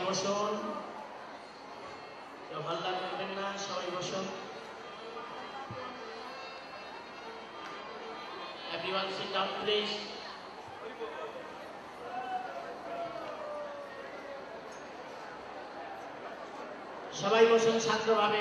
বসুন, কেউ হল্লা করবেন না, সবাই বসুন। Everyone sit down please. সবাই বসুন শান্তভাবে।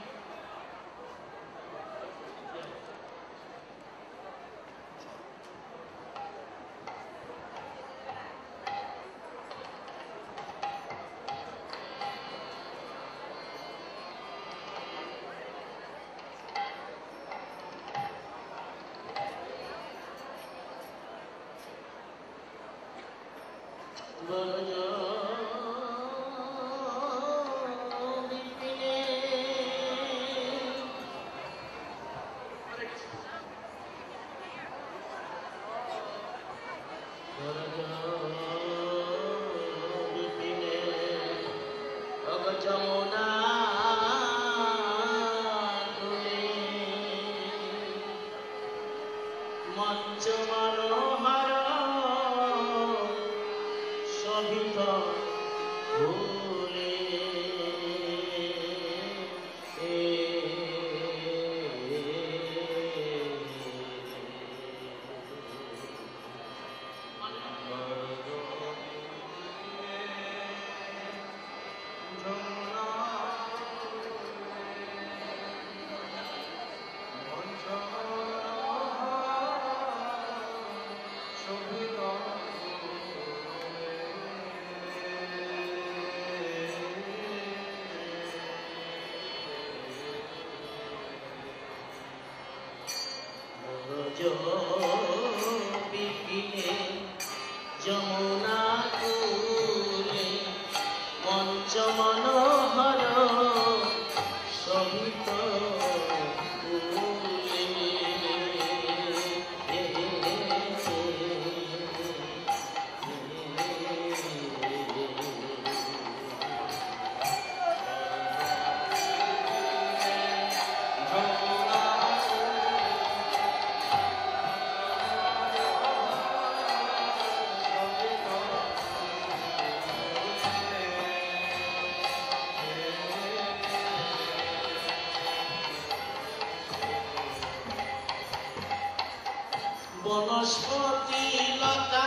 বনস্পতি লতা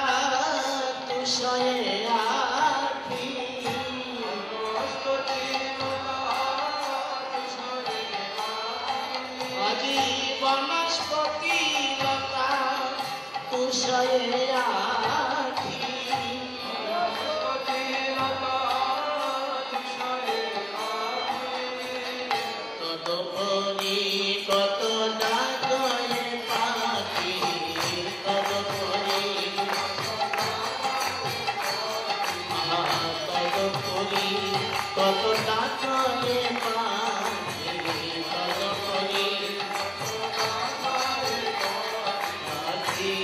তুষয়ে আখি, বনস্পতি লতা তুষয়ে আখি, আজি বনস্পতি লতা তুষয়ে আখি, বনস্পতি লতা তুষয়ে আখি, তদপরি কত ডাকয়ে পাখি, কত ডাকয়ে পাখি, তদপরি পাখি।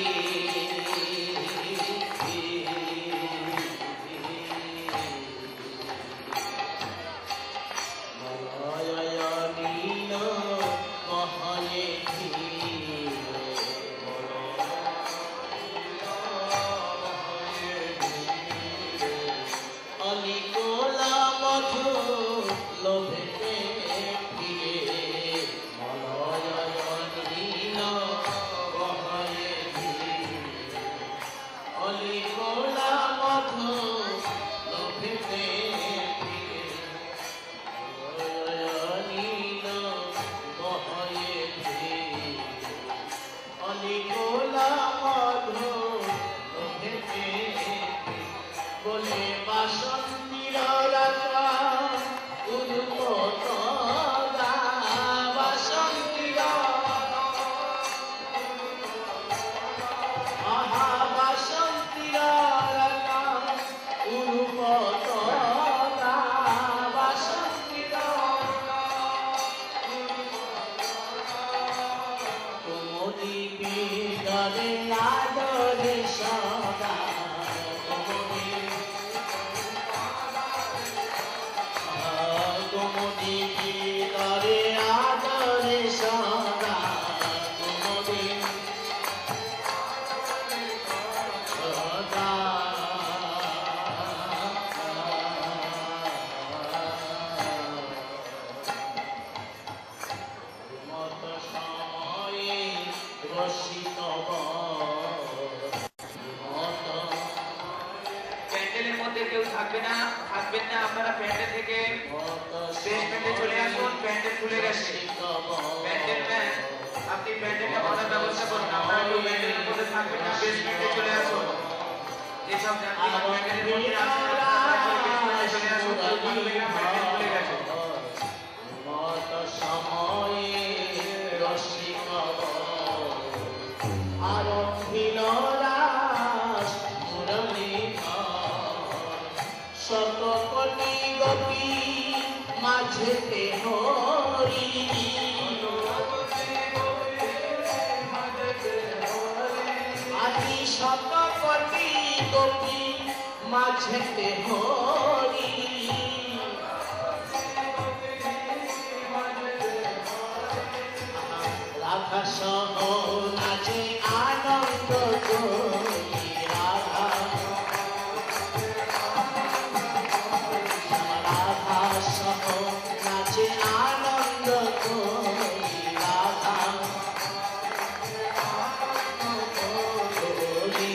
মলয়নীল মহয়ে অলিকোলা মধু লোভেতে ফিরে, মলয়নীল মহয়ে অলিকোলা মধু লোভেতে ফিরে, মলয়নীল মহয়ে অলিকোলা মধু লোভেতে বলে বাসন্তীর রাজা উদ্ভূত গা, বাসন্তীর আহা বাসন্তীর রাজা উদ্ভূত গা, বাসন্তীর কুমুদি বিদরে আদরে সদা, কুমুদি বিদরে আদরে সদা, কুমুদি সদা থেকে বেসমেন্টে চলে আসুন। প্যান্ডেল খুলে গেছে। প্যান্ডেল ম্যান, আপনি প্যান্ডেলটা বাঁধার ব্যবস্থা করুন। আপনারা কেউ প্যান্ডেলের মধ্যে থাকবেন না, বেসমেন্টে চলে আসুন। যেসব যাত্রীগণ প্যান্ডেলের মধ্যে আছেন আপনারা বেসমেন্টে চলে আসুন। প্যান্ডেল খুলে গেছে। শতকোটি গোপী মাঝেতে হরি, আদি শতকোটি গোপী মাঝেতে হরি, রাধা সহ নাচে আনন্দ করি, রাধা সহ নাচে আনন্দ করি, রাধা করি।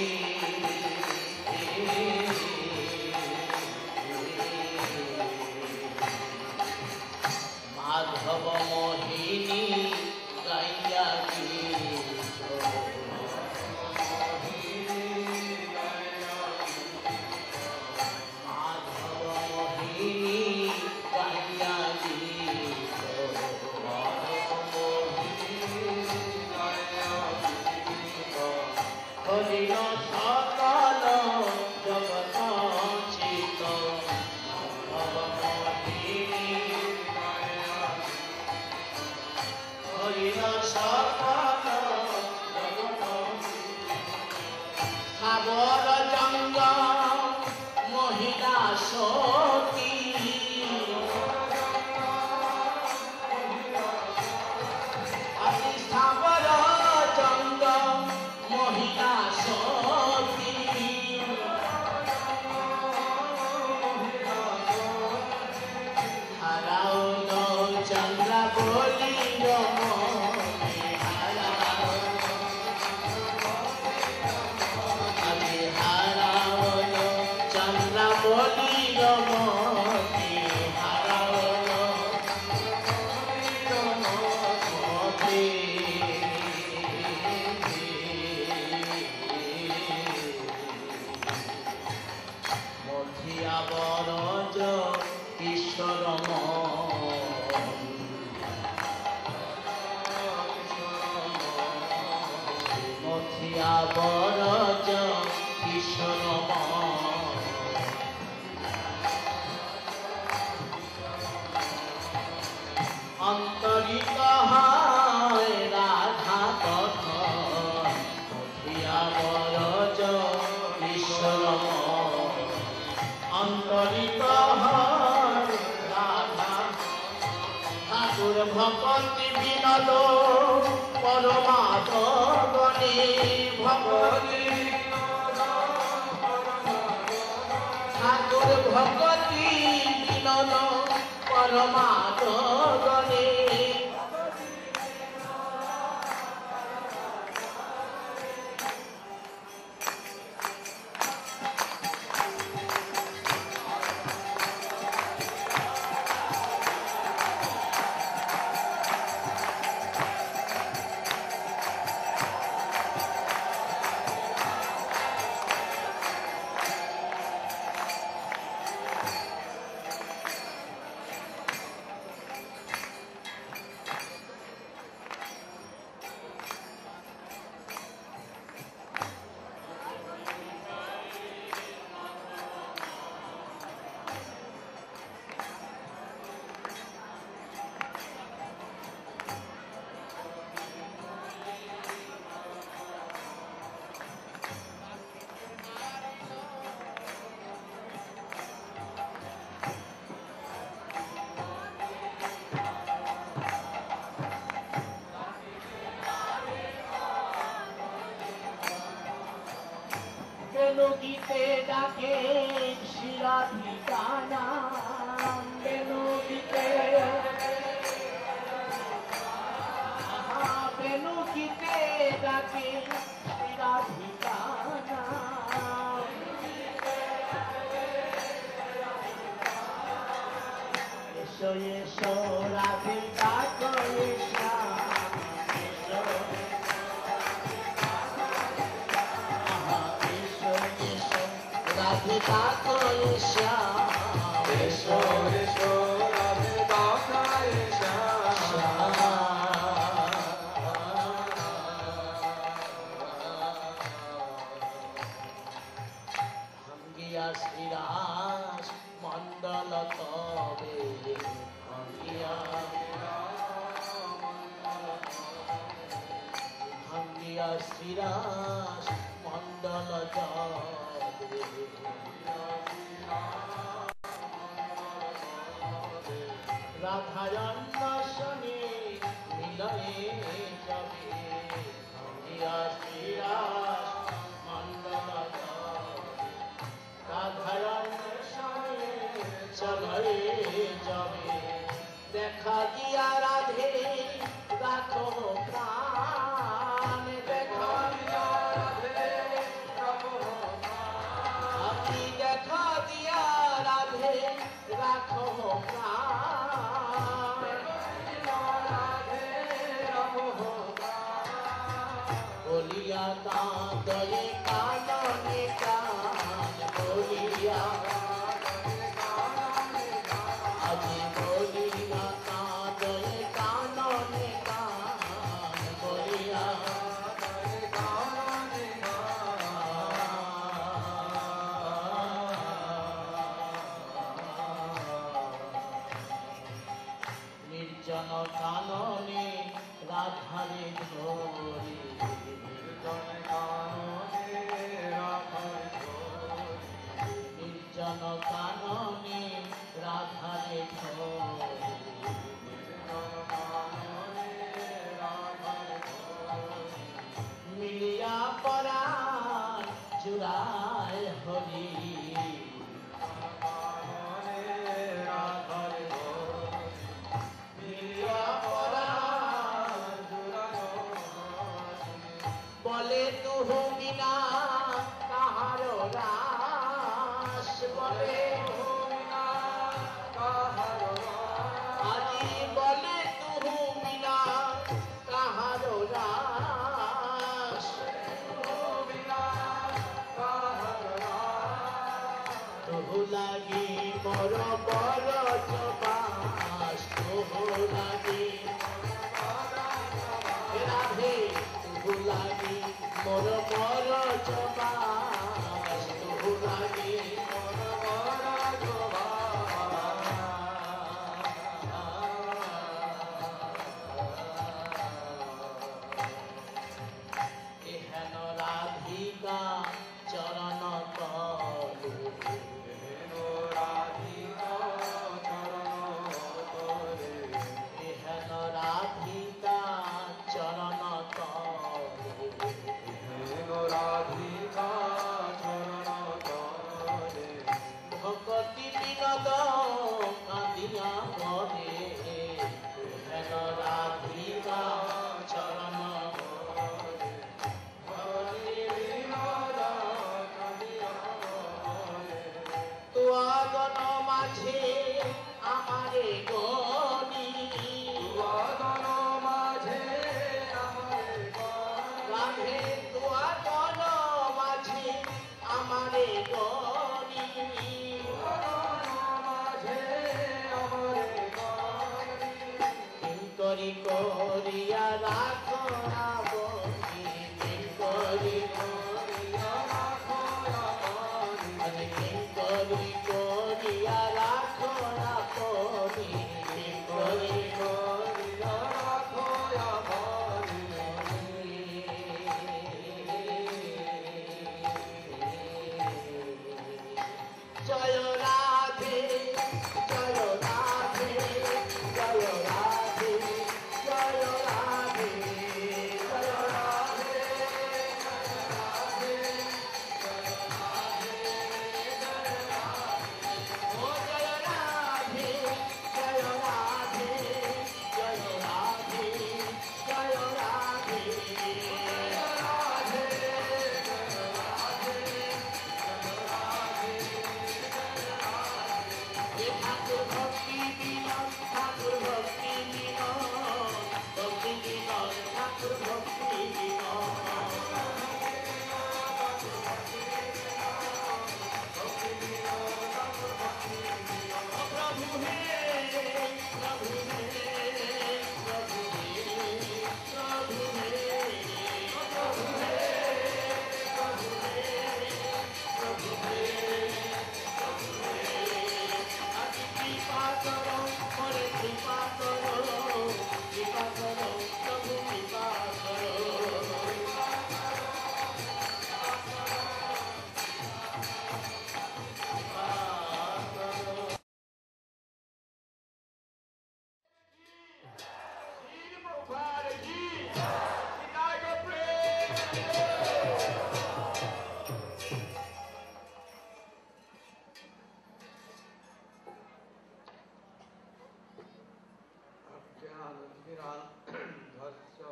মাধব মোহিনী গাইয়া গীত, মাধব মোহিনী গাইয়া গীত, হরিণ সকল জগৎ চিত, মাধব মোহিনী হরিণ সকল জগৎ, স্থাবর জঙ্গ মহিলা সতী, আদি স্থাবর জঙ্গ মহিলা সতী, হারাও চন্দ্রা বলি রমণী, হারাও আদি হারাও চন্দ্রা বলি রমণী, হারাও রমণী। মধিয়া বরজ কিশোর মধিয়া বরজ কিশোর অন্তরিত হয় রাধা কথন, মধিয়া বরজ কিশোর অন্তরিত হয় রাধা, ঠাকুর ভক্তি বিনোদ পরমাত্মগণে, ভক্তি ঠাকুর ভক্তি বিনোদ পরমাত্মগণে, বেনুগীতে ডাকে শিরাধিকা নাম, বেনুগীতে বেনুগীতে ডাকে শিরাধিকা নাম, এসো এসো রাধিকা কৃষ্ণা এসো এসো এসো রাধিকা কৃষ্ণা এসো এসো রাধিকা কৃষ্ণা ভাঙ্গিয়া শ্রীরাস মণ্ডল তবে ভাঙ্গিয়া শ্রীরাস মণ্ডল তবে রাধারণ্য শনি মিলয়ে যাবে ভাঙ্গিয়া শ্রীরাস মণ্ডল রাধারণ্য শনি চলে যাবে দেখা দিয়া রাধে রাখো প্রাণ দেখা দিয়া রাধে রাখো আপনি দেখা দিয়া রাধে রাখো প্রাণ রাধে রাখো বলিয়া কাঁদয়ে কাননে কান বলিয়া আজি বলিয়া কাঁদয়ে কাননে কান বলিয়া নির্জন কাননে রাধারে ধরি নির্জন কাননে রাধারে ধরি মিলিয়া পরাণ জুড়ায় হরি মিলিয়া পরাণ বলে তুহু বিনা কাহার রাস বলে আজি বলে তুহু বিনা কাহার রাস তুহু লাগি মোর বড় চবাস তুহু লাগি রাধে তুহু লাগি মোর বড় চবাস তুহু লাগি মোর বড় এহেন রাধিকা চরণ তলে এহেন রাধিকা চরণ তলে ভকতি বিনোদ কাঁদিয়া মনে এহেন রাধিকা চরণ তুয়াগন মাঝে আমারে গনি তুয়াগন মাঝে আমারে রাধে তুয়াগন মাঝে আমারে গনি মাঝে আমারে গনি কিঙ্করি করিয়া রাখো না বনি কিঙ্করি করিয়া রাখো না বনি আরে কিঙ্করি করিয়া রাখো না বনি কিঙ্করি করিয়া রাখো না বনি জয় রাধে জয় রাধে জয় রাধে জয় ज्ञानानतिरान्धस्य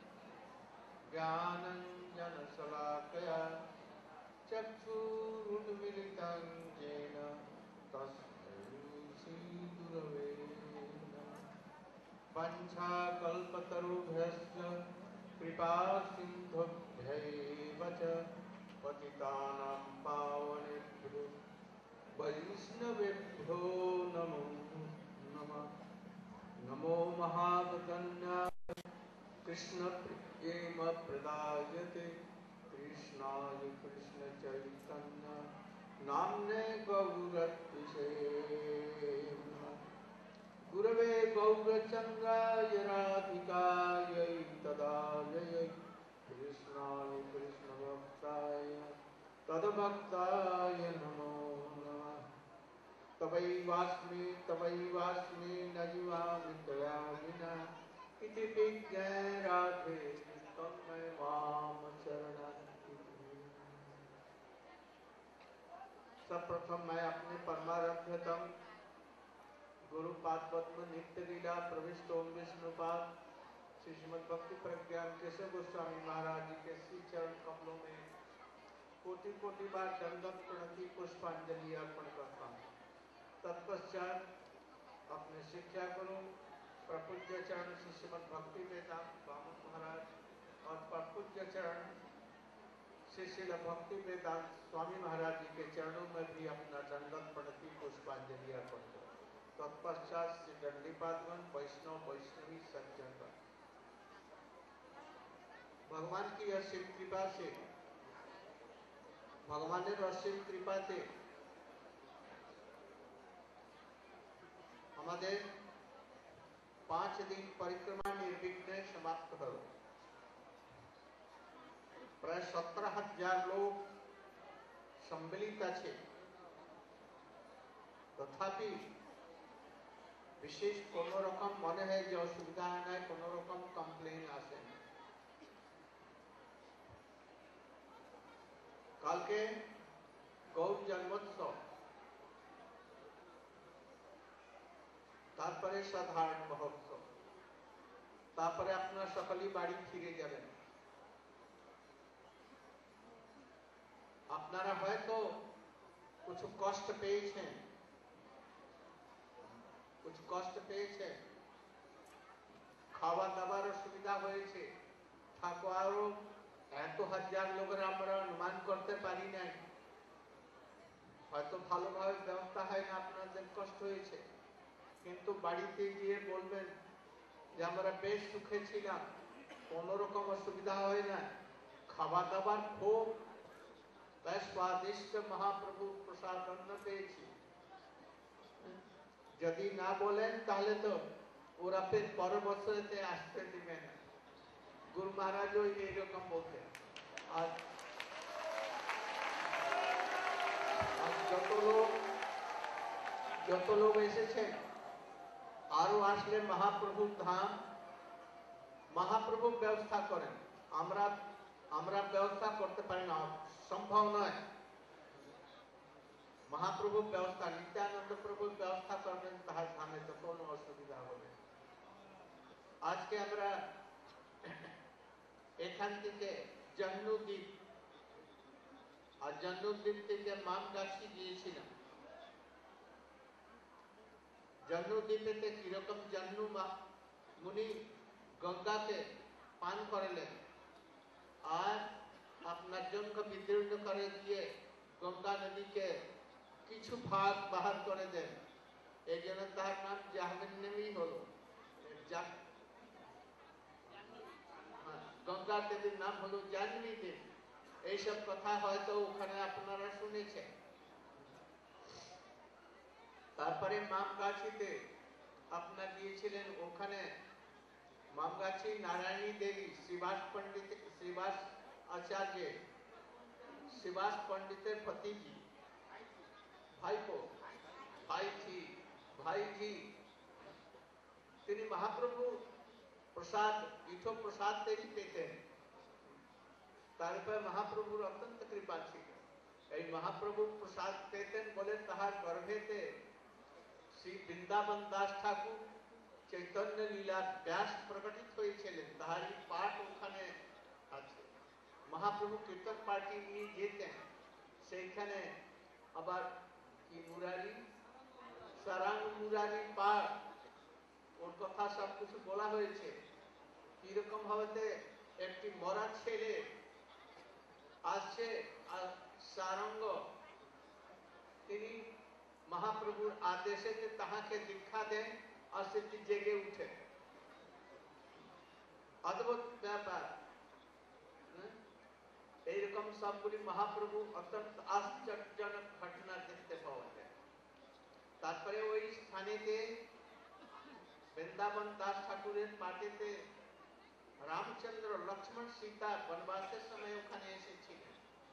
ज्ञानञ्जनशलाकया चक्षुरुन्मीलितं येन तस्मै श्रीगुरवे नमः। वाञ्छाकल्पतरुभ्यश्च कृपासिन्धुभ्यैव च पतितानां पावनेभ्यो वैष्णवेभ्यो नमो नमः। नमो महावदन्याय कृष्णप्रेमप्रदायते कृष्णाय कृष्णचैतन्य नाम्ने गौरत्विषे नमः। गुरवे गौरचन्द्राय राधिकायै तदालयै कृष्णाय कृष्णभक्ताय तद्भक्ताय नमो नमः। तवैवास्मि न जीवामि त्वया विना इति विज्ञाय राधे तन्मय मां शरणं। सर्वप्रथम मैं अपने परमाराध्यतम गुरुपाद पद्म नित्य लीला प्रविष्ट ओम विष्णुपाद श्री श्रीमद् भक्ति प्रज्ञान केशव गोस्वामी महाराज जी के श्री चरण कमलों में कोटि कोटि बार दंडवत प्रणति पुष्पांजलि अर्पण करता हूँ। तत्पश्चात अपने शिक्षा गुरु प्रपूज्य चरण श्री श्रीमद् भक्ति वेदांत वामन महाराज और प्रपूज्य चरण श्री श्रील भक्ति वेदांत स्वामी महाराज जी के चरणों में भी अपना दंडवत प्रणति पुष्पांजलि अर्पण करो। तत्पश्चात श्री दंडीपादगण वैष्णव वैष्णवी सज्जन भगवान की असीम कृपा से भगवान असीम कृपा से हमारे 5 दिन परिक्रमा निर्विघ्न समाप्त हो। प्राय 17,000 लोग सम्मिलित আছে। तथापि विशेष कोनो रकम मन है जो असुविधा है कोनो रकम कम्प्लेन आसे कल के गौर जन्मोत्सव तारपरे साधारण महोत्सव तारपरे अपना सकली बाड़ी फिरे जाबेन। আপনারা হয়তো কিছু কষ্ট পেয়েছেন খাওয়া দাবার অসুবিধা হয়েছে থাকো আরো এত হাজার লোকের আমরা অনুমান করতে পারি নাই হয়তো ভালোভাবে ব্যবস্থা হয় না আপনাদের কষ্ট হয়েছে কিন্তু বাড়িতে গিয়ে বলবেন যে আমরা বেশ সুখে ছিলাম কোনো রকম অসুবিধা হয় না খাওয়া দাবার খুব स्वादिष्ट महाप्रभु प्रसाद अन्न पेয়েছি। যদি না বলেন তাহলে তো ওরা फिर পরের বছরেতে আসতে দিবে না। গুরু মহারাজও এরকম বলতেন। আর যত লোক এসেছেন আরো আসলে মহাপ্রভুর ধাম মহাপ্রভু ব্যবস্থা করেন। আমরা ব্যবস্থা করতে পারি না সম্ভব নয়। महाप्रभु व्यवस्था नित्यानंद प्रभु व्यवस्था करবেন তাহার ধামে তো কোনো অসুবিধা হবে। আজকে আমরা এখান থেকে জন্মদ্বীপ আর জন্মদ্বীপ থেকে মামগাছি গিয়েছিলাম। জন্মদ্বীপেতে কিরকম জন্ম মুনি গঙ্গাকে পান করলেন আর আপনার জন্য বিদীর্ণ করে দিয়ে গঙ্গা নদীকে কিছু ভাগ বাহার করে দেন এই জন্য তার নাম জাহ্নবী হলো। গঙ্গা দেবীর নাম হলো জাহ্নবী দেবী। এইসব কথা হয়তো ওখানে আপনারা শুনেছেন। তারপরে মামগাছিতে আপনারা গিয়েছিলেন ওখানে मामगाछी नारायणी देवी श्रीवास पंडित श्रीवास आचार्य श्रीवास पंडित पति जी भाई जी महाप्रभु प्रसाद इथो प्रसाद देवी पेते हैं तार पर महाप्रभुर अत्यंत कृपा छिल। महाप्रभु प्रसाद पेतेन बोले ताहार गर्भेते श्री वृंदावन दास ठाकुर চৈতন্য লীলা ব্যাস প্রকটিত হয়েছিলেন তাহারই পাঠ ওখানে আছে। মহাপ্রভু কীর্তন পার্টি নিয়ে যেতেন, সেইখানে আবার কি মুরারি সারাং মুরারি পাঠ ওর কথা সব কিছু বলা হয়েছে। কিরকম ভাবে একটি মরা ছেলে আসছে আর সারঙ্গ তিনি মহাপ্রভুর আদেশে যে তাহাকে দীক্ষা দেন আর সেটি জেগে উঠে। অদ্ভুত ব্যাপার। এইরকম সবগুলি মহাপ্রভু অত্যন্ত আশ্চর্যজনক ঘটনা দেখতে পাওয়া যায়। তারপরে ওই স্থানেতে বৃন্দাবন দাস ঠাকুরের পাটেতে রামচন্দ্র লক্ষ্মণ সীতা বনবাসের সময় ওখানে এসেছিলেন।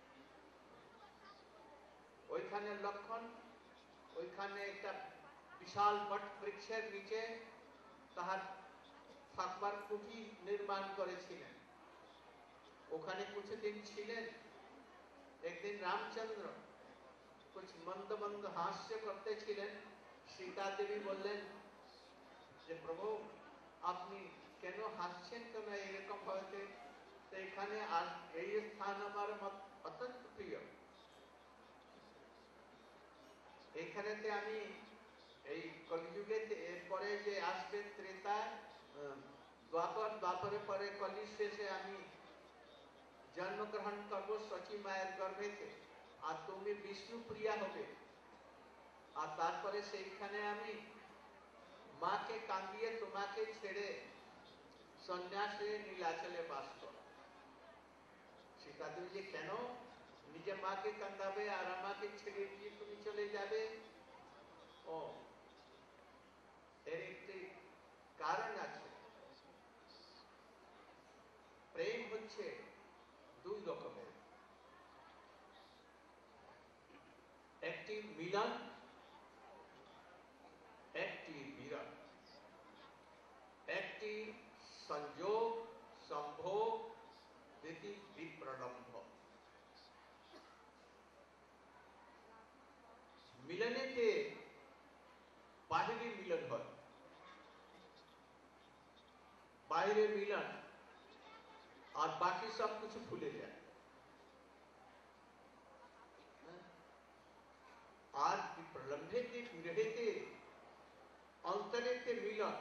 ওইখানে লক্ষণ ওইখানে একটা বিশাল বট বৃক্ষের নিচে তাহার থাকবার কুঠি নির্মাণ করেছিলেন। ওখানে কিছুদিন ছিলেন। একদিন রামচন্দ্র कुछ मंद मंद हास्य करते ছিলেন। সীতা দেবী বললেন যে প্রভু আপনি কেন হাসছেন, কেন এরকম ভাবে? তো এখানে এই স্থান আমার অত্যন্ত প্রিয়। এখানেতে আমি এই কলিযুগে এরপরে যে আসবে ত্রেতা দ্বাপরের পরে কলি শেষে আমি জন্মগ্রহণ করবো সচী মায়ের গর্ভেতে, আর তুমি বিষ্ণু প্রিয়া হবে। আর তারপরে সেইখানে আমি মাকে কাঁদিয়ে তোমাকে ছেড়ে সন্ন্যাসে নীলাচলে বাস করব। সীতা দেবী যে কেন নিজে মাকে কাঁদাবে আর আমাকে ছেড়ে দিয়ে তুমি চলে যাবে? ও এর একটি কারণ আছে। প্রেম হচ্ছে দুই রকমের, একটি মিলন, একটি বিরহ, একটি সংযোগ সম্ভোগ, দ্বিতীয় বিপ্রলম্ভ। মিলনেতে বাহিরে মিলন হয়, বাইরে মিলন আর বাকি সব কিছু ভুলে যায়। আর বিপ্রলম্ভেতে বিরহেতে অন্তরেতে মিলন।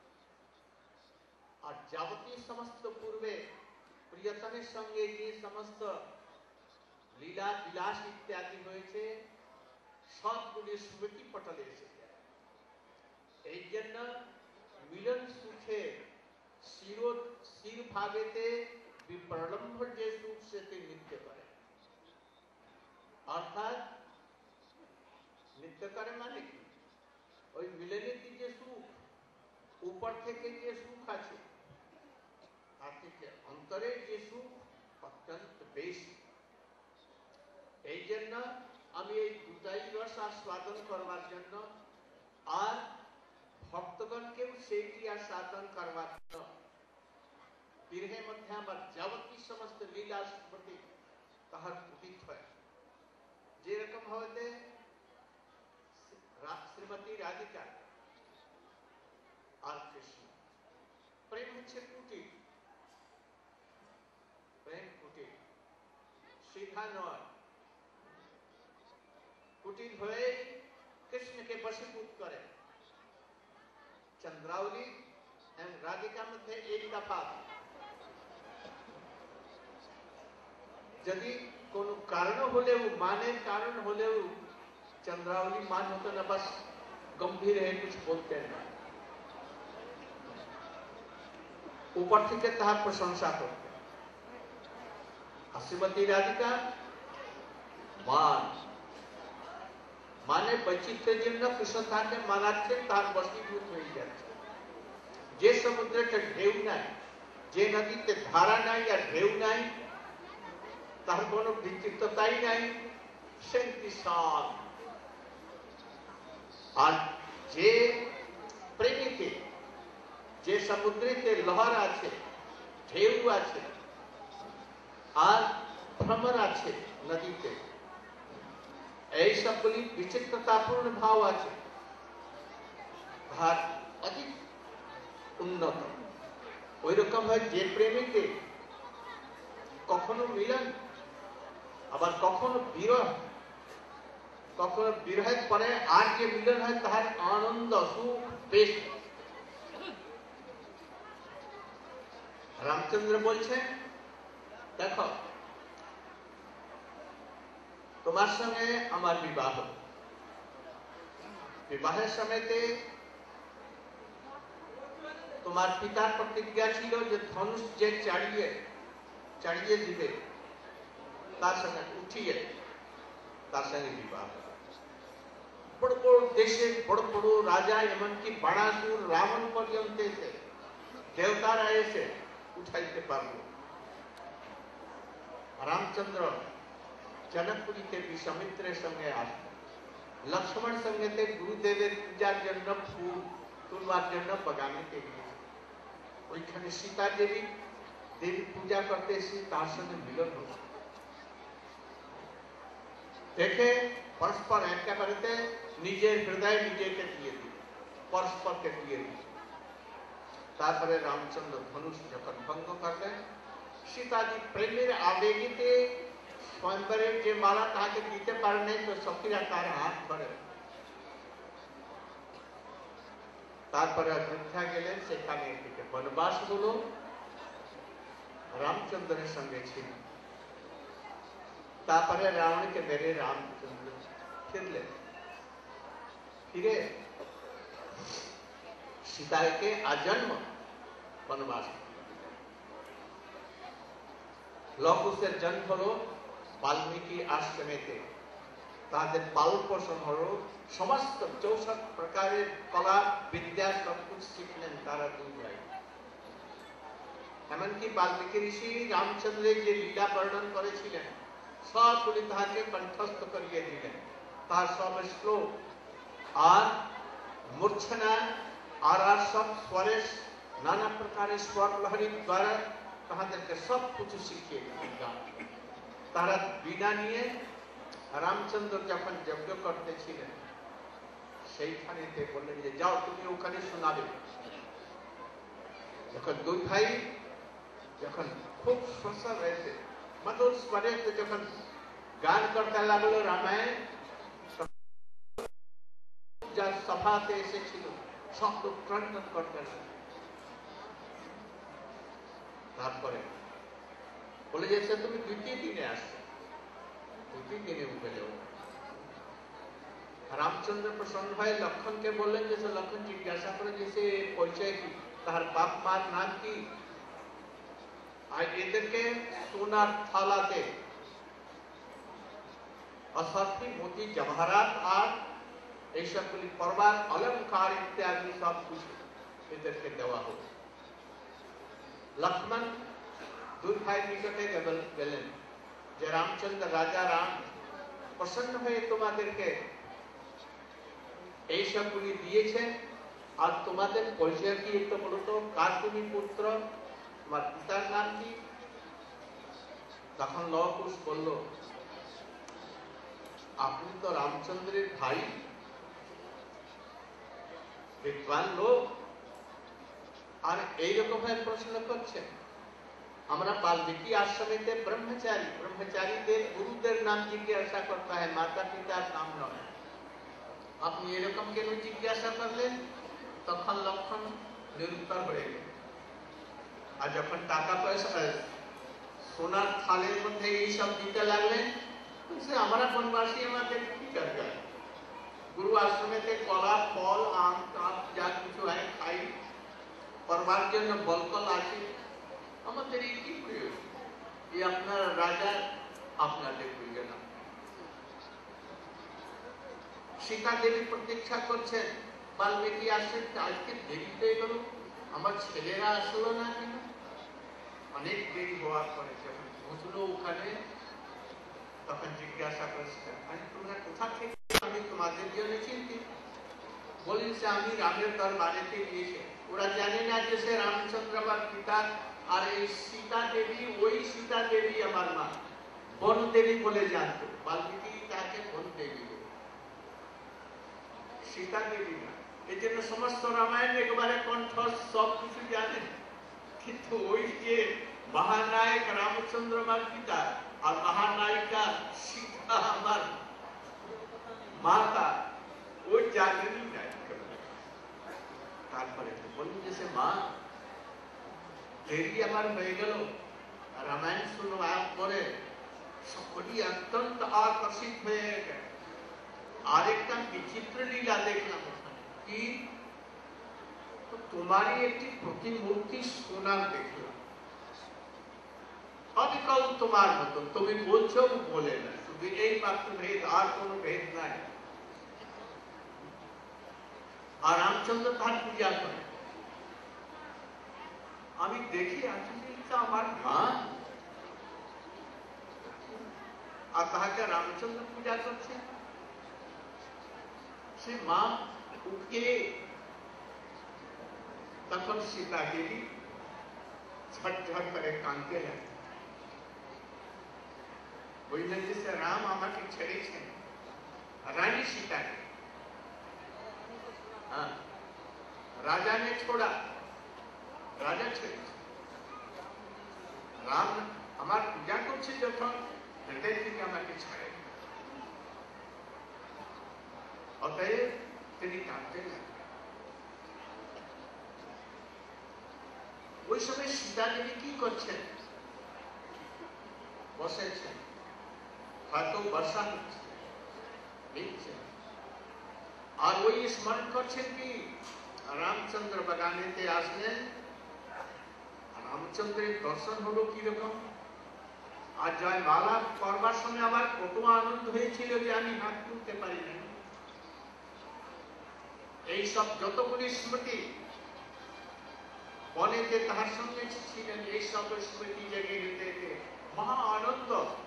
আর যাবতীয় সমস্ত পূর্বে প্রিয়তমের সঙ্গে যে সমস্ত লীলা বিলাস ইত্যাদি হয়েছে সবগুলি স্মৃতি পটলে এসে যায়। এই জন্য মিলন সুখে শির ভাগেতে বিপ্রলম্ভ যে সুখ সেটি নৃত্য করে। অর্থাৎ নৃত্য করে মানে কি, ওই মিলনেতে যে সুখ, উপর থেকে যে সুখ আছে তার থেকে অন্তরের যে সুখ অত্যন্ত বেশি। এই জন্য আমি এই দুটাই রস আস্বাদন করবার জন্য আর ভক্তগণকেও সেইটি আস্বাদন করবার জন্য বিরহের মধ্যে আমার যাবতীয় সমস্ত লীলা স্মৃতি তাহার উদিত হয়। যেরকম ভাবে শ্রীমতী রাধিকা আর কৃষ্ণ প্রেম হচ্ছে কুটির, প্রেম কুটির, সিধা নয়। কুটির হয়ে কৃষ্ণকে বশীভূত করে। চন্দ্রাवली এবং রাধিকা মধ্যে এই তফাৎ। যদি কোন কারণ হলেও, মানের কারণ হলেও चंद्रावली मान होता ना, बस गंभीर है, कुछ बोलते हैं, ऊपर থেকে তাহার প্রশংসা করতে। শ্রীমতী রাধিকা মান মানে বৈচিত্র্যের জন্য কৃষ্ণ তাকে মানাচ্ছেন, তার বশীভূত হয়ে যাচ্ছে। যে সমুদ্রেতে ঢেউ নাই, যে নদীতে ধারা নাই আর ঢেউ নাই, তার কোনো বিচিত্রতাই নাই, শান্তি শান্ত। আর যে প্রেমীতে, যে সমুদ্রেতে লহর আছে, ঢেউ আছে আর ভ্রমর আছে নদীতে, এই সবগুলি বিচিত্রতাপূর্ণ ভাব আছে। আর অধিক উন্নত। ওই রকম হয় যে প্রেমিকে কখনো মিলন, আবার কখনো বিরহ, কখনো বিরহের পরে আর যে মিলন হয় তাহার আনন্দ সুখ বেশ। রামচন্দ্র বলছে, দেখো তোমার সঙ্গে আমার বিবাহ, বিবাহের সময়তে তোমার পিতার প্রতিজ্ঞা ছিল যে ধনুষ যে চাড়িয়ে দিবে তার সঙ্গে উঠিয়ে তার সঙ্গে বিবাহ। বড় বড় দেশে বড় বড় রাজা, এমনকি বাণাসুর রাবণ পর্যন্ত এসে, দেবতারা এসে উঠাইতে পারল। রামচন্দ্র জনকপুরীতে বিশ্বমিত্রের সঙ্গে আসলো, লক্ষ্মণ সঙ্গেতে গুরুদেবের পূজার জন্য ফুল তুলবার জন্য বাগানেতে গিয়েছে। ওইখানে সীতা দেবী পূজা করতে এসে তার সঙ্গে মিলন হল। দেখে পরস্পর একেবারেতে নিজের হৃদয় নিজেকে দিয়ে দিল, পরস্পরকে দিয়ে দিল। তারপরে রামচন্দ্র ধনুষ যখন ভঙ্গ করলেন, সীতাজি প্রেমের আবেগেতে স্বয়ংবরের যে মালা তাকে দিতে পারেন, তো সখীরা তার হাত ধরে। তারপরে অযোধ্যা গেলেন, সেখানে থেকে বনবাস গুলো রামচন্দ্রের সঙ্গে ছিল। তারপরে রাবণকে মেরে রামচন্দ্র ফিরলেন, ফিরে সীতাকে আজন্ম বনবাস। লবকুশের জন্ম হলো বাল্মীকি আশ্রমেতে। তাদের পালন পোষণ হলো, সমস্ত 64 প্রকারের কলা বিদ্যা সবকিছু শিখলেন তারা দুই ভাই। এমনকি বাল্মীকি ঋষি রামচন্দ্রের যে লীলা বর্ণন করেছিলেন সবগুলি তাহাকে কণ্ঠস্থ করিয়ে দিলেন। তার সব শ্লোক আর মূর্ছনা আর সব স্বরের নানা প্রকারের স্বর লহরী দ্বারা তাহাদেরকে সব কিছু শিখিয়ে দিলেন। তারা বিনা নিয়ে রামচন্দ্র যখন যজ্ঞ করতেছিলেন সেইখানেতে বললেন যে যাও তুমি ওখানে শোনাবে। যখন দুই ভাই যখন খুব সসর হয়েছে মধুর স্বরে যখন গান করতে লাগলো রামায়ণ, যার সভাতে এসেছিল সব লোক ক্রন্দন করতে লাগলো। তারপরে বলে যাচ্ছে তুমি দ্বিতীয় দিনে আসছো, দ্বিতীয় দিনে উঠে যাও। রামচন্দ্র প্রসন্ন হয়ে লক্ষণকে বললেন যে লক্ষণ জিজ্ঞাসা করে যে সে পরিচয় কি, তার বাপ মার নাম কি, আর এদেরকে সোনার থালাতে অসাধ্যি মোতি জওহরাত আর এইসবগুলি পরবার অলঙ্কার ইত্যাদি সব কিছু এদেরকে দেওয়া হোক। লক্ষ্মণ দুই ভাই নিকটে গেলেন যে রামচন্দ্র রাজা রাম প্রসন্ন হয়ে তোমাদেরকে এইসবগুলি দিয়েছেন, আর তোমাদের পরিচয় কি একটু বলতো, কার তুমি পুত্র, তোমার পিতার নাম কি? তখন লবকুশ বলল আপনি তো রামচন্দ্রের ভাই, বিদ্বান লোক, আর এইরকম ভাবে প্রশ্ন করছেন। আমরা বাল্মীকি আশ্রমেতে ব্রহ্মচারীদের গুরুদের নাম জিজ্ঞাসা করতে হয়, মাতা পিতার নাম নয়। আপনি এরকম কেন জিজ্ঞাসা করলেন? তখন লক্ষণ নিরুত্তর হয়ে গেল। আর যখন টাকা পয়সা সোনার থালের মধ্যে এইসব দিতে লাগলেন, সে আমরা বনবাসী আমাদের কি দরকার, গুরু আশ্রমেতে কলা ফল আম কাপ যা কিছু হয় খাই, করবার জন্য বলকল আছে, আমাদের এই কি প্রয়োজন? এই আপনার রাজা আপনাদের প্রয়োজন। সীতা দেবী প্রতীক্ষা করছেন, বাল্মীকি আসছেন, আজকে দেরি হয়ে গেল, আমার ছেলেরা আসলো না কেন? অনেক দেরি হওয়ার পরে যখন পৌঁছলো ওখানে, তখন জিজ্ঞাসা করছিলেন তোমরা কোথা থেকে? আমি তোমাদের জন্য চিন্তিত। বলিস আমি রামের দরবারেতে গিয়েছি। ওরা জানে না যে সে রামচন্দ্র আমার পিতা, আর এই সীতা দেবী ওই সীতা দেবী আমার মা, বন দেবী বলে জানতো। বাল্মীকি তাকে বন দেবী, সীতা দেবী না। এই জন্য সমস্ত রামায়ণ একেবারে কণ্ঠ সব কিছু জানেন, কিন্তু ওই যে মহানায়ক রামচন্দ্র আমার পিতা আর মহানায়িকা সীতা আমার মাতা, ওই জানেনই না। তারপরে বলুন যে সে মা দেরি আমার হয়ে গেল, রামায়ণ শোনার পরে সকলেই অত্যন্ত আকর্ষিত হয়ে গেল। আরেকটা বিচিত্র লীলা দেখলাম কি, তোমারই একটি প্রতিমূর্তি সোনার দেখলাম, অবিকল তোমার মতো, তুমি বলছো বলে না, শুধু এই মাত্র ভেদ, আর কোনো ভেদ নাই। আর রামচন্দ্র তার পূজা করে। আমি দেখি আসলে আমার মা, আর তাহাকে রামচন্দ্র পূজা করছে। সে মা উঠে তখন সীতা দেবী ঝটঝট করে কাঁদতে লাগে, বললেন যে সে রাম আমাকে ছেড়েছেন, রানী সীতাকে। हाँ, राजा ने छोड़ा, राजा ছেড়েছে। রাম আমার পূজা করছে যখন, হৃদয় থেকে আমাকে ছাড়ে। অতএব তিনি কাঁদতে লাগলেন। ওই সময় সীতা দেবী কি করছেন? বসেছেন, হয়তো বর্ষা হচ্ছে, দেখছেন, আর ওই স্মরণ করছেন কি রামচন্দ্র বাগানেতে আসলেন, রামচন্দ্রের দর্শন হলো কি রকম। আর জয়মালা করবার সময় আমার কত আনন্দ হয়েছিল যে আমি হাত তুলতে পারি না। এইসব যতগুলি স্মৃতি বনেতে তাহার সঙ্গে ছিলেন, এইসব স্মৃতি জেগে হৃদয়তে মহা আনন্দ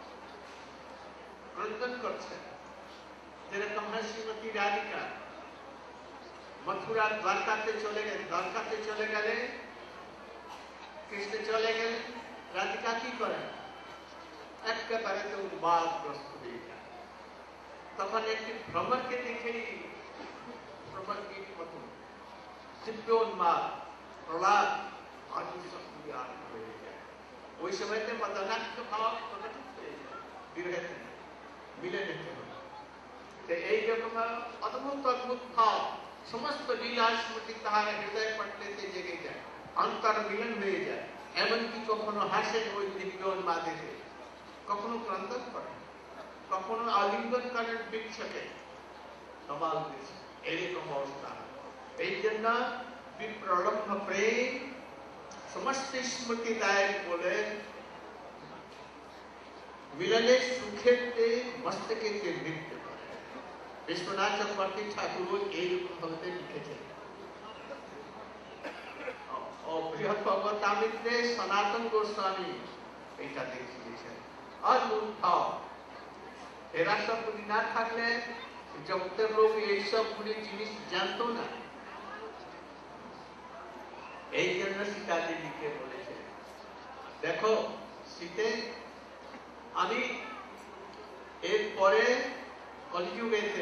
রঞ্জন করছেন। যেরকম শ্রীমতী রাধিকা মথুরা দ্বারকাতে চলে গেলে, কৃষ্ণ চলে গেলেন, রাধিকা কি করেন? একেবারে তো উন্মাদগ্রস্ত হয়ে যায়। তখন একটি ভ্রমরকে দেখেই, ভ্রমরকে মতো দিব্য উন্মাদ প্রহ্লাদ আদি শক্তি আরম্ভ হয়ে যায়। ওই সময়তে মদনাক্ষ ভাব প্রকটিত হয়ে যায়, বিরহেতে মিলে যেতে হবে। এইরকম অদ্ভুত অদ্ভুত ভাব সমস্ত লীলা স্মৃতি তাহার হৃদয় পটলেতে জেগে যায়, অন্তর মিলন হয়ে যায়। এমনকি কখনো হাসেন ওই দিব্য উন্মাদে, কখনো ক্রন্দন করেন, কখনো আলিঙ্গন করেন বৃক্ষকে, কমাল এরকম অবস্থা। এই জন্য বিপ্রলম্ভ প্রেম সমস্ত স্মৃতিদায়ক বলে মিলনের সুখেতে মস্তকেতে নৃত্য করে। বিশ্বনাথ চক্রবর্তী ঠাকুর এইরকম ভাবে লিখেছেন। বৃহৎ ভগবতামৃতে সনাতন গোস্বামী এটা দেখিয়েছেন। অদ্ভুত ভাব। এরা সবগুলি না থাকলে জগতের লোক এইসবগুলি জিনিস জানতো না। এই জন্য সীতা দেবীকে বলেছে, দেখো সীতে, আমি এরপরে কলিযুগেতে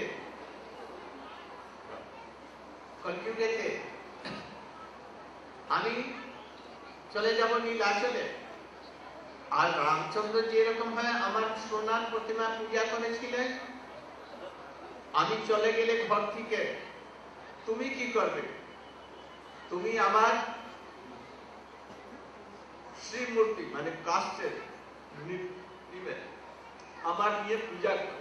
আমি চলে যাব নীলাচলে। আর রামচন্দ্র যেরকম হয় আমার সোনার প্রতিমা পূজা করেছিলেন, আমি চলে গেলে ঘর থেকে তুমি কি করবে? তুমি আমার শ্রীমূর্তি মানে কাষ্ঠের নিবে, আমার নিয়ে পূজা করবে।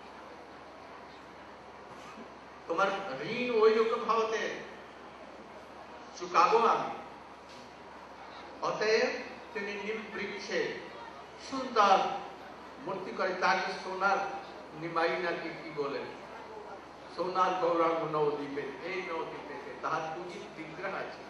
তোমার ঋণ ওই রকম ভাবে চুকাবো আমি। অতএব তিনি নিম বৃক্ষে সুন্দর মূর্তি করে, তাকে সোনার নিমাই নাকি কি বলেন, সোনার গৌরাঙ্গ নবদ্বীপে, এই নবদ্বীপে তাহার পূজিত বিগ্রহ আছে।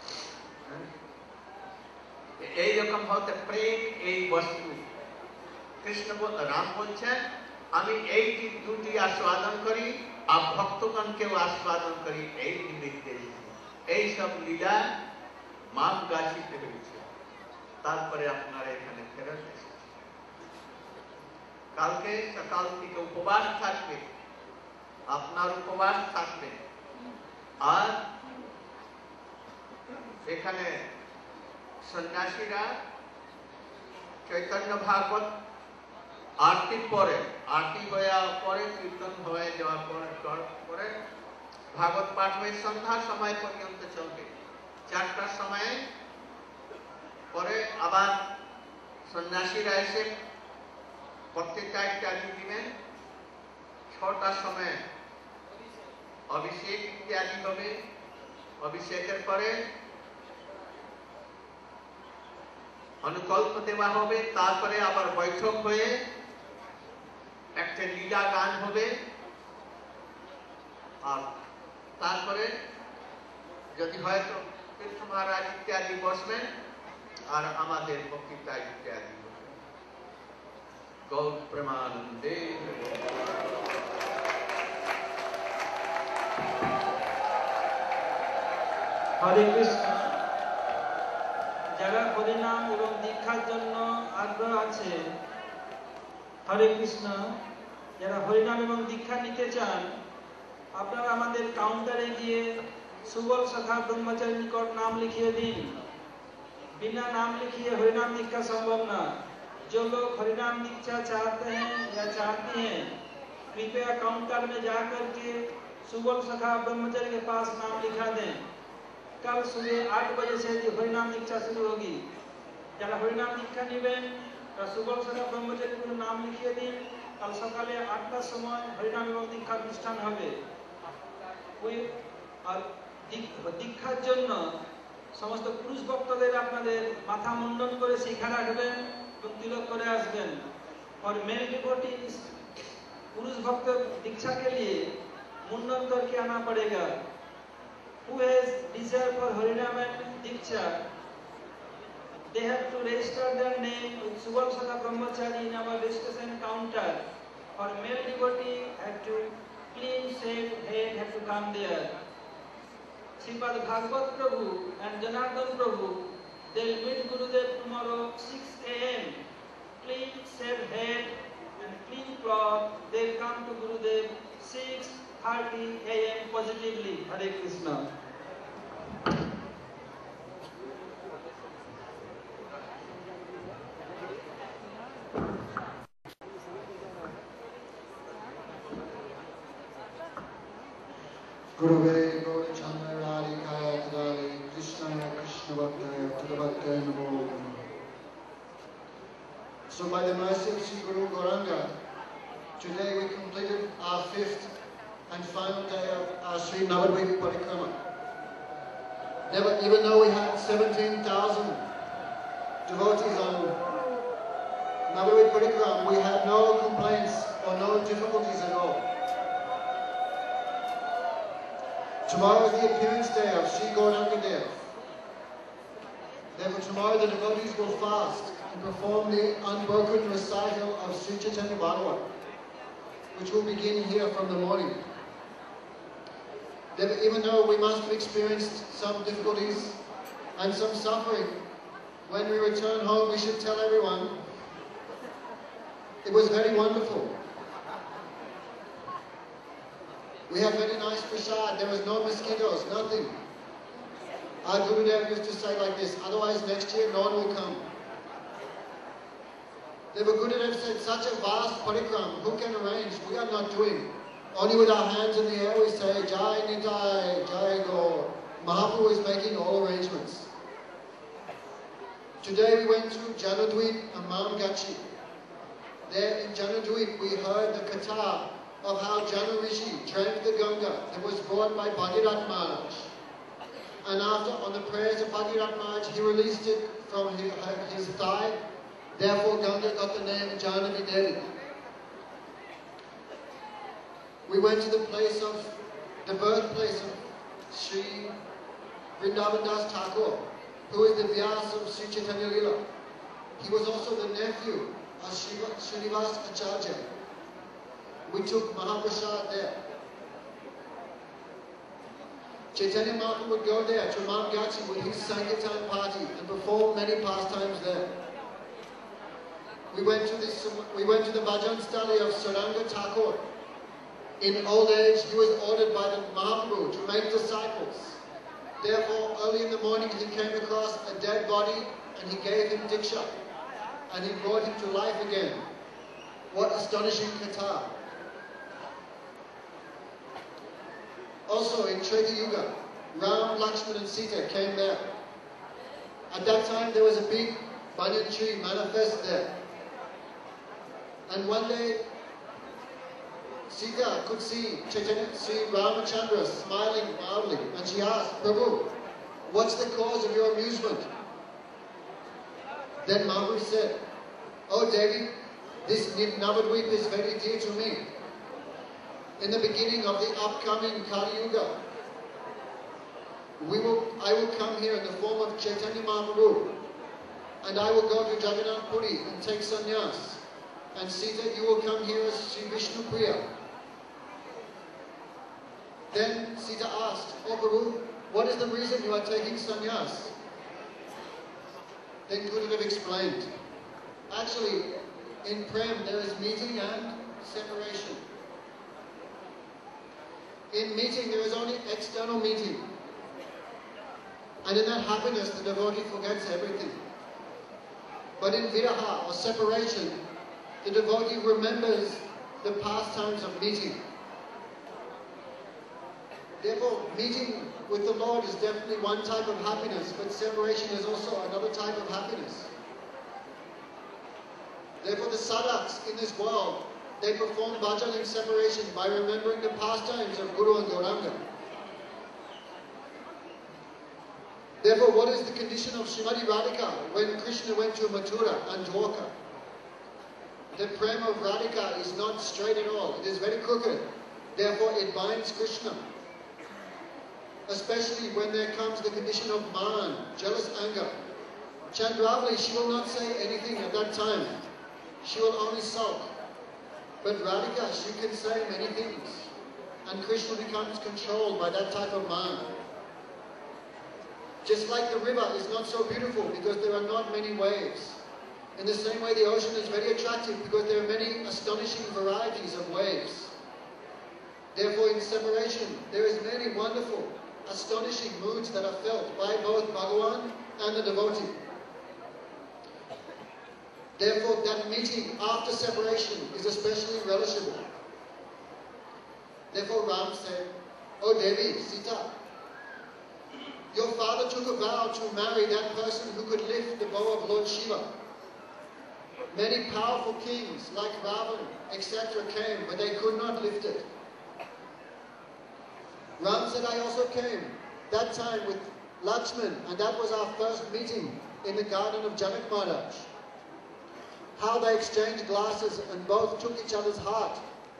এইরকম ভাবে প্রেম এই বস্তু। কৃষ্ণ রাম বলছেন, আমি এই দুটি আস্বাদন করি আর ভক্তগণকেও আস্বাদন করি এই নিমিত্তে। এইসব লীলা মাম গাছিতে হয়েছে। তারপরে আপনারা এখানে ফেরত এসেছে। কালকে সকাল থেকে উপবাস থাকবে, আপনার উপবাস থাকবে। আর এখানে সন্ন্যাসীরা চৈতন্য ভাগবত আরতির পরে, আরতি হয়ে পরে, কীর্তন হয়ে যাওয়ার পরে ভাগবত পাঠ হয়ে সন্ধ্যার সময় পর্যন্ত চলবে। 4টার সময়ে পরে আবার সন্ন্যাসীরা এসে প্রত্যেকটা ইত্যাদি দিবেন। 6টার সময় অভিষেক ইত্যাদি হবে। অভিষেকের পরে অনুকল্প দেওয়া হবে। তারপরে আবার বৈঠক হয়ে একটা লীলা গান হবে। আর তারপরে যদি হয়তো তীর্থ মহারাজ ইত্যাদি বসবেন আর আমাদের বক্তৃতা ইত্যাদি গৌর প্রেমানন্দে। হরে কৃষ্ণ। যারা হরিনাম এবং দীক্ষার জন্য আগ্রহ আছে, হরে কৃষ্ণ, যারা হরিনাম এবং দীক্ষা নিতে চান, আপনারা আমাদের কাউন্টারে গিয়ে সুবল সখা ব্রহ্মচারী निकट नाम लिखिए दिन। बिना नाम लिखिए हरिनाम दीक्षा संभव ना। जो लोग हरिनाम दीक्षा चाहते हैं या चाहती हैं, कृपया काउंटर में जाकर के सुबल सखा ब्रह्मचारी के पास नाम लिखा दें। कल सुबह 8 बजे से हरिनाम दीक्षा शुरू होगी। जरा हरिनाम दीक्षा निबेन सुबल सखा ब्रह्मचारी को नाम लिखिए दिन। कल सकाले 8টার সময় হরিনাম এবং দীক্ষার অনুষ্ঠান হবে। ওই আর দীক্ষার জন্য সমস্ত পুরুষ ভক্তদের আপনাদের মাথা মুন্ডন করে শিখা রাখবেন এবং তিলক করে আসবেন। और मेल डिवोटीज पुरुष भक्त दीक्षा के लिए मुंडन करके आना पड़ेगा। Who has desire for Harinam and Diksha, they have to register their name with Subal Saka Brahmachari in our registration counter. For male devotee have to clean shaved head, have to come there. Srimad Bhagavad Prabhu and Janardhan Prabhu, they'll meet Gurudev tomorrow 6 a.m. Clean shaved head and clean cloth, they'll come to Gurudev 6:30 a.m. positively. Hare Krishna. Gurave Gaurachandra Radhikaya Tadali Krishna Krishna Bhaktaya Tadabhaktaya Namo. So by the mercy of Sri Guru Gauranga, today we completed our 5th and final day of our Sri Navadvip Parikrama. Even though we had 17,000 devotees on Navadvip Parikrama, we had no complaints or no difficulties at all. Tomorrow is the appearance day of Sri Gauranga Dev. Therefore tomorrow the devotees will fast and perform the unbroken recital of Sri Chaitanya Bhagavat, which will begin here from the morning. Therefore, even though we must have experienced some difficulties and some suffering, when we return home we should tell everyone it was very wonderful. We have very nice prasad, there was no mosquitoes, nothing. Our Gurudev used to say like this, otherwise next year no one will come. The Gurudev said, such a vast parikram, who can arrange? We are not doing. Only with our hands in the air we say, Jai Nitai, Jai Gaur. Mahaprabhu is making all arrangements. Today we went to Janadweep and Mam Gachi. There in Janadweep we heard the katha of how Jana Rishi drank the Ganga that was brought by Bhagirath Maharaj. And after, on the prayers of Bhagirath Maharaj, he released it from his thigh. Therefore Ganga got the name Janavi Devi. We went to the place of, the birthplace of Sri Vrindavan Das Thakur, who is the Vyas of Sri Chaitanya Lila. He was also the nephew of Srinivas Acharya. We took Mahaprasad there. Chaitanya Mahaprabhu would go there to Mam Gachi with his Sankirtan party and perform many pastimes there. We went to the Bhajan Stali of Saranga Thakur. In old age, he was ordered by the Mahaprabhu to make disciples. Therefore, early in the morning, he came across a dead body and he gave him Diksha. And he brought him to life again. What astonishing katha. Also in Treta Yuga, Ram, Lakshman and Sita came there. At that time there was a big banyan tree manifest there. And one day Sita could see Ramachandra smiling mildly, and she asked, Prabhu, what's the cause of your amusement? Then Mahaprabhu said, Oh Devi, this Navadvip is very dear to me. In the beginning of the upcoming Kali Yuga, I will come here in the form of Chaitanya Mahaprabhu, and I will go to Jagannath Puri and take sannyas. And Sita, you will come here as Sri Vishnu Priya. Then Sita asked, Oh Prabhu, what is the reason you are taking sannyas? Then Gurudev explained, actually, in Prem there is meeting and separation. In meeting there is only external meeting. And in that happiness the devotee forgets everything. But in viraha or separation, the devotee remembers the pastimes of meeting. Therefore, meeting with the Lord is definitely one type of happiness, but separation is also another type of happiness. Therefore, the sadhaks in this world, they perform bhajan in separation by remembering the pastimes of Guru and Gauranga. Therefore, what is the condition of Srimati Radhika when Krishna went to Mathura and Dwarka? The prem of Radhika is not straight at all. It is very crooked. Therefore, it binds Krishna. Especially when there comes the condition of man, jealous anger. Chandravali, she will not say anything at that time. She will only sulk. But Radhika, she can say many things. And Krishna becomes controlled by that type of man. Just like the river is not so beautiful because there are not many waves. In the same way, the ocean is very attractive because there are many astonishing varieties of waves. Therefore, in separation, there is many wonderful, astonishing moods that are felt by both Bhagavan and the devotee. Therefore, that meeting after separation is especially relishable. Therefore, Ram said, Oh Devi, Sita, your father took a vow to marry that person who could lift the bow of Lord Shiva. Many powerful kings like Ravan, etc. came, but they could not lift it. Ram said, I also came that time with Lakshman, and that was our first meeting in the garden of Janak Maharaj. How they exchanged glasses and both took each other's heart.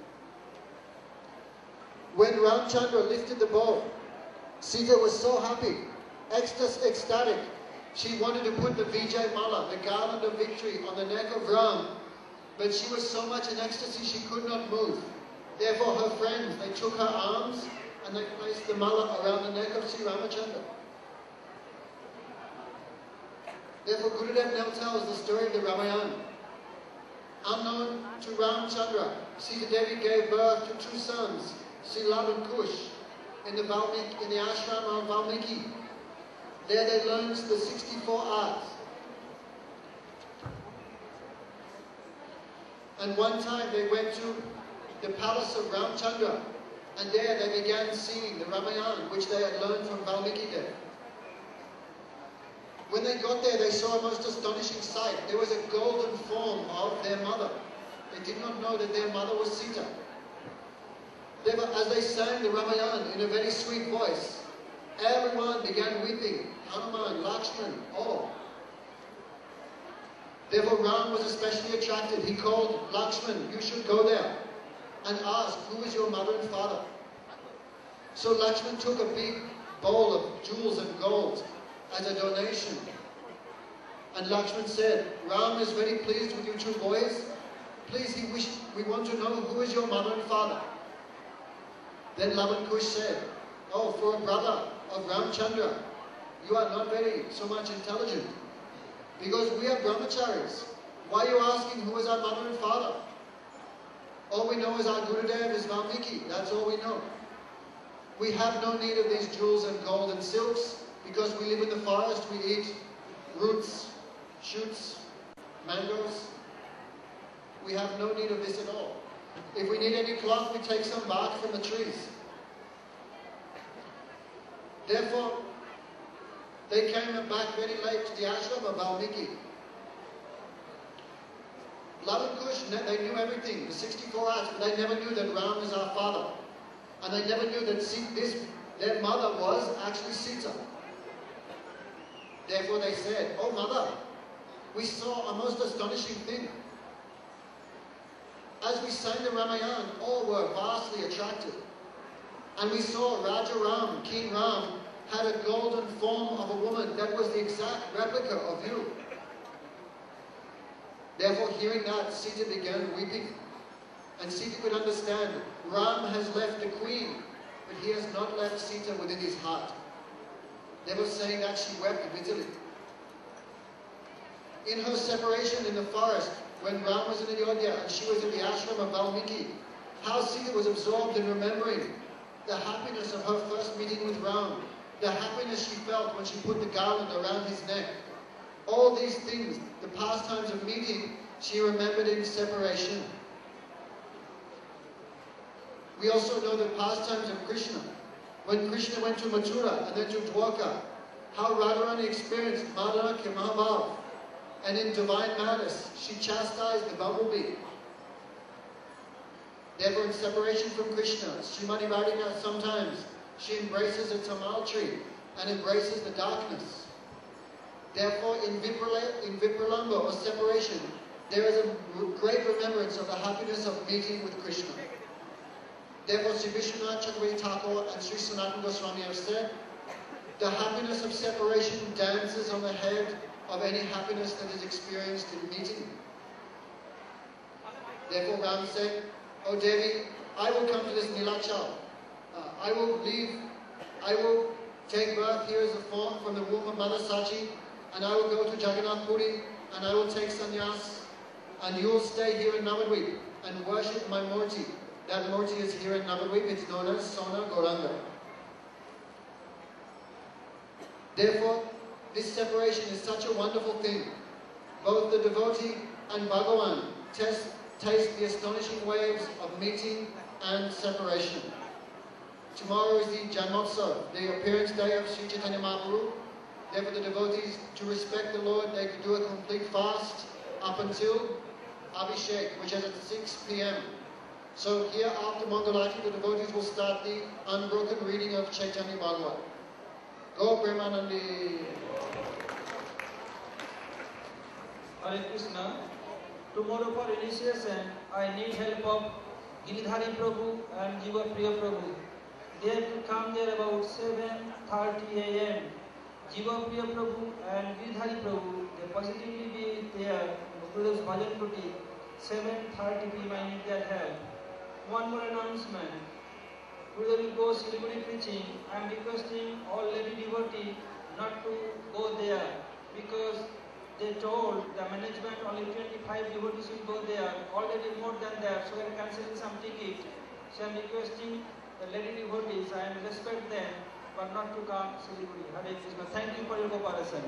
When Ramchandra lifted the bow, Sita was so happy, ecstatic. She wanted to put the Vijay Mala, the garland of victory, on the neck of Ram, but she was so much in ecstasy she could not move. Therefore her friends, they took her arms and they placed the Mala around the neck of Sri Ramachandra. Therefore Gurudev now tells the story of the Ramayana. Unknown to Ramchandra, Sita Devi gave birth to two sons, Sri Lava and Kush, in the ashram of Valmiki. There they learned the 64 arts. And one time they went to the palace of Ramchandra, and there they began singing the Ramayana, which they had learned from Valmiki there. When they got there, they saw a most astonishing sight. There was a golden form of their mother. They did not know that their mother was Sita. As they sang the Ramayana in a very sweet voice, everyone began weeping. Hanuman, Lakshman, all. Therefore Ram was especially attracted. He called Lakshman, you should go there and ask, who is your mother and father? So Lakshman took a big bowl of jewels and gold as a donation. And Lakshman said, Ram is very pleased with you two boys. Please, we want to know who is your mother and father. Then Lavan Kush said, oh, for a brother of Ramchandra, you are not very so much intelligent. Because we are brahmacharis. Why are you asking who is our mother and father? All we know is our Gurudev is Valmiki. That's all we know. We have no need of these jewels and gold and silks because we live in the forest. We eat roots, shoots, mangoes. We have no need of this at all. If we need any cloth, we take some bark from the trees. Therefore, they came back very late to the ashram of Valmiki. Love and Kush, they knew everything, the 64 arts, but they never knew that Ram is our father. And they never knew that their mother was actually Sita. Therefore they said, "Oh mother, we saw a most astonishing thing. As we sang the Ramayana, all were vastly attracted. And we saw Raja Ram, King Ram, had a golden form of a woman that was the exact replica of you." Therefore, hearing that, Sita began weeping. And Sita could understand, Ram has left the queen, but he has not left Sita within his heart. Therefore, saying that, she wept bitterly. In her separation in the forest, when Ram was in Ayodhya and she was in the ashram of Valmiki, how Sita was absorbed in remembering the happiness of her first meeting with Ram, the happiness she felt when she put the garland around his neck. All these things, the pastimes of meeting, she remembered in separation. We also know the pastimes of Krishna. When Krishna went to Mathura and then to Dwarka, how Radharani experienced Madana ke Mahabhav. And in divine madness, she chastised the bumblebee. Therefore, in separation from Krishna, Srimati Radhika sometimes, she embraces a tamal tree and embraces the darkness. Therefore, in Vipralamba, or separation, there is a great remembrance of the happiness of meeting with Krishna. Therefore, Sri Vishwanath Chakravarti Thakur and Sri Sanatana Goswami have said, the happiness of separation dances on the head of any happiness that is experienced in meeting. Therefore, Ram said, "O Devi, I will come to this Nilachal. I will take birth here as a form from the womb of Mother Sachi, and I will go to Jagannath Puri, and I will take sannyas, and you will stay here in Navadvip and worship my Murti. That Murti is here in Navadvip. It's known as Sona Gauranga." Therefore, this separation is such a wonderful thing. Both the devotee and Bhagavan taste the astonishing waves of meeting and separation. Tomorrow is the Janmotsav, the appearance day of Sri Chaitanya Mahaprabhu. Therefore, the devotees, to respect the Lord, they could do a complete fast up until Abhishek, which is at 6 p.m. So here after Mangalati, the devotees will start the unbroken reading of Chaitanya Bhagavat. Go Premanandi. Hare Krishna. Tomorrow for initiation, I need help of Giridhari Prabhu and Jiva Priya Prabhu. They have to come there about 7:30 a.m. Jiva Priya Prabhu and Giridhari Prabhu, they positively be there to this Bhajan Kuti, 7:30 p.m. I need their help. One more announcement. Today will go Siliguri preaching. I am requesting all lady devotees not to go there because they told the management only 25 devotees will go there. Already more than that, so I am cancelling some tickets. So I am requesting the lady devotees, I am respect them, but not to come Siliguri. Hare Krishna. Thank you for your cooperation.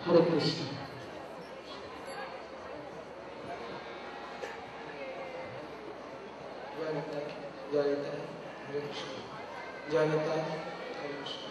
हरे कृष्ण। जय हरे कृष्ण। जय हरे Krishna.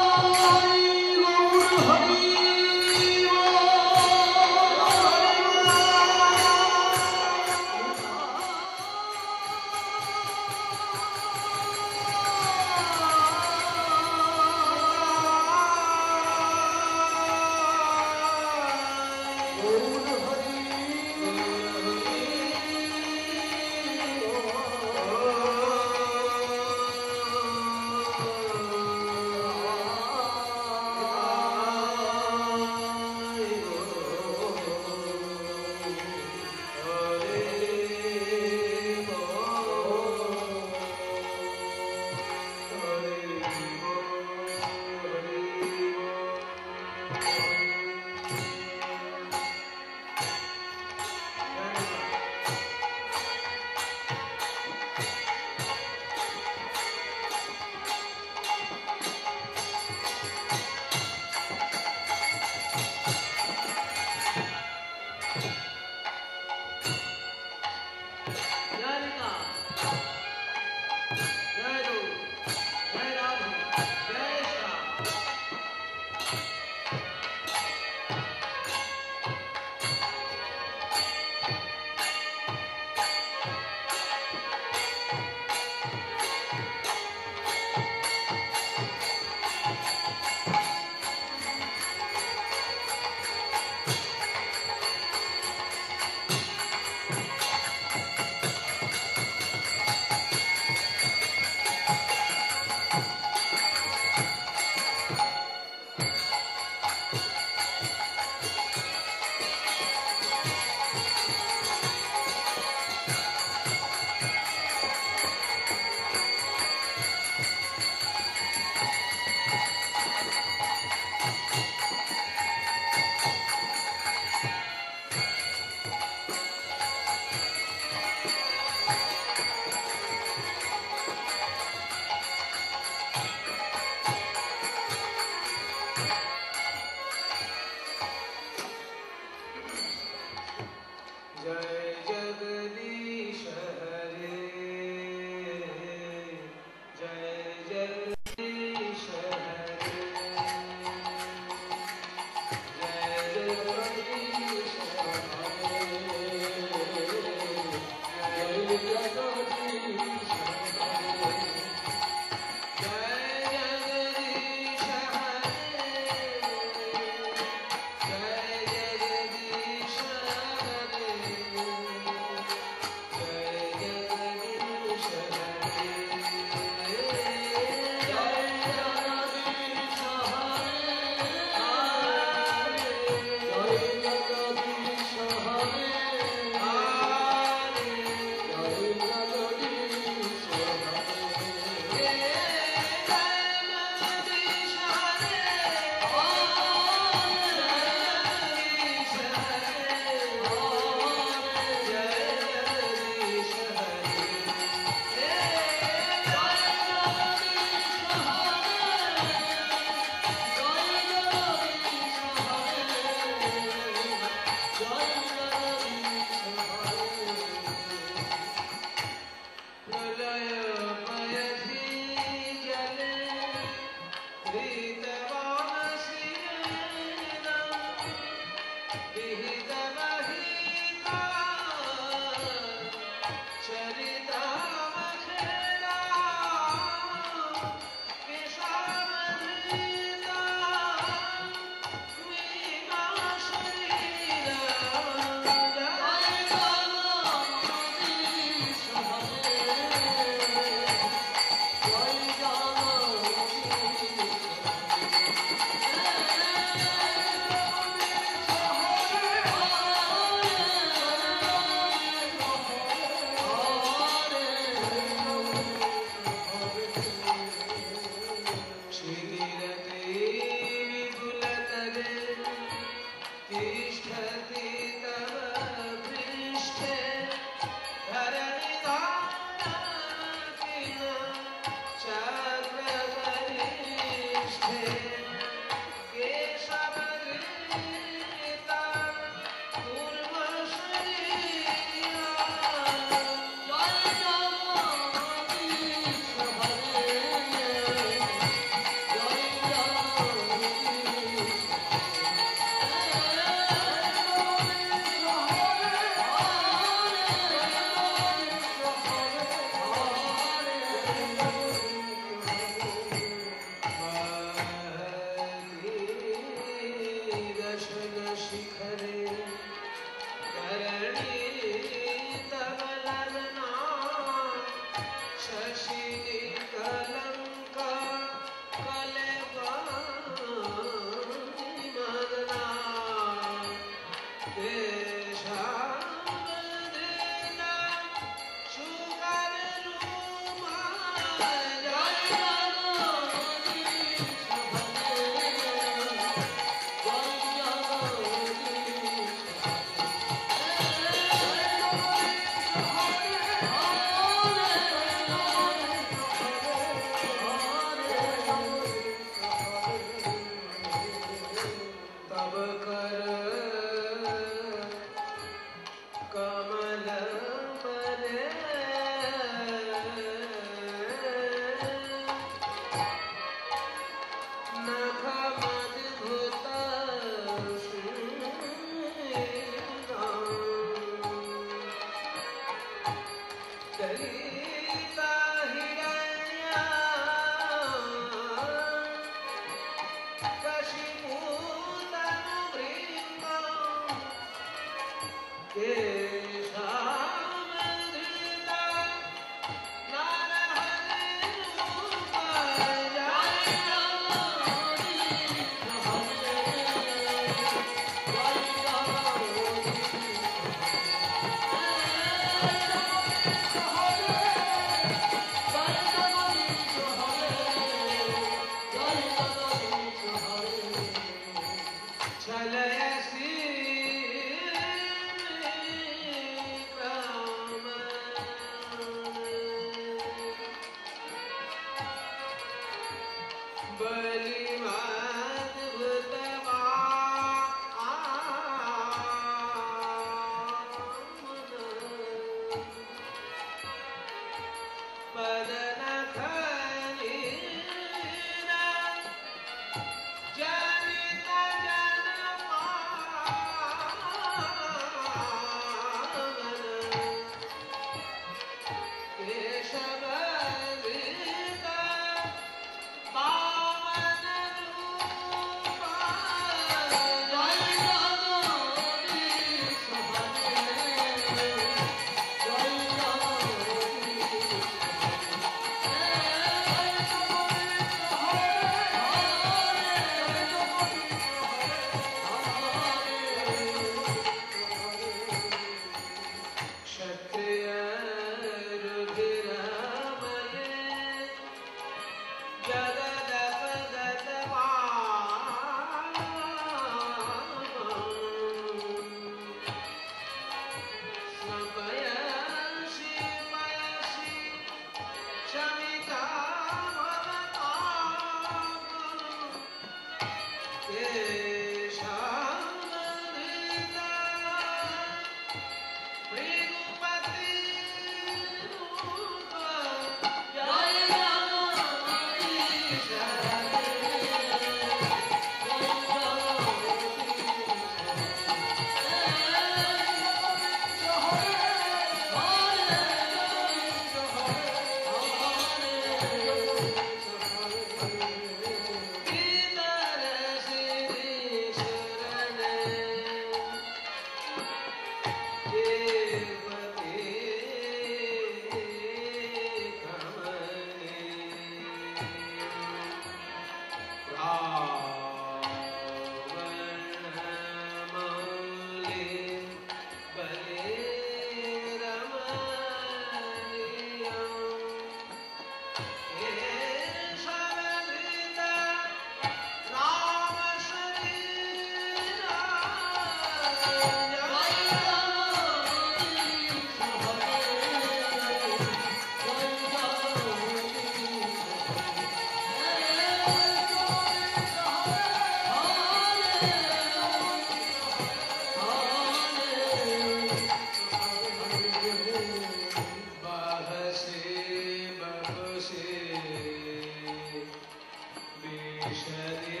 Shri